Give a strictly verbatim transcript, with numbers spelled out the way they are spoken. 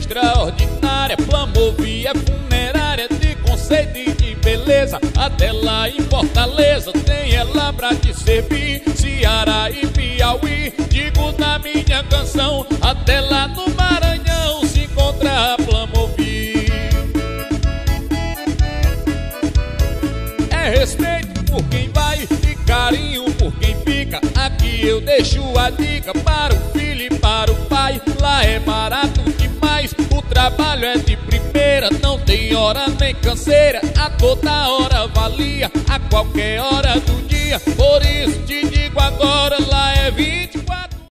extraordinária. Plamovie é funerária de conceito e de beleza. Até lá em Fortaleza tem ela pra te servir. Ceará e Piauí, digo na minha canção. Até lá no Maranhão se encontra a Plamovie. É respeito por quem vai e carinho por quem fica. Aqui eu deixo a dica para o filho e para o pai. Lá é barato demais, o trabalho é de primeira. Não tem hora nem canseira, a toda hora valia, a qualquer hora do dia. Por isso te digo agora, lá é vida.